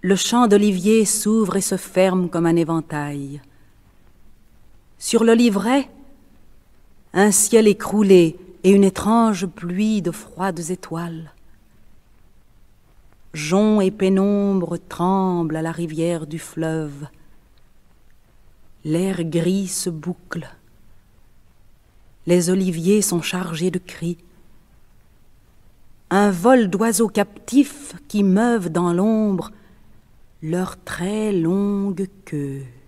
Le champ d'olivier s'ouvre et se ferme comme un éventail. Sur l'oliveraie, un ciel écroulé et une étrange pluie de froides étoiles. Joncs et pénombre tremblent à la rivière du fleuve. L'air gris se boucle. Les oliviers sont chargés de cris. Un vol d'oiseaux captifs qui meuvent dans l'ombre leur très longue queue.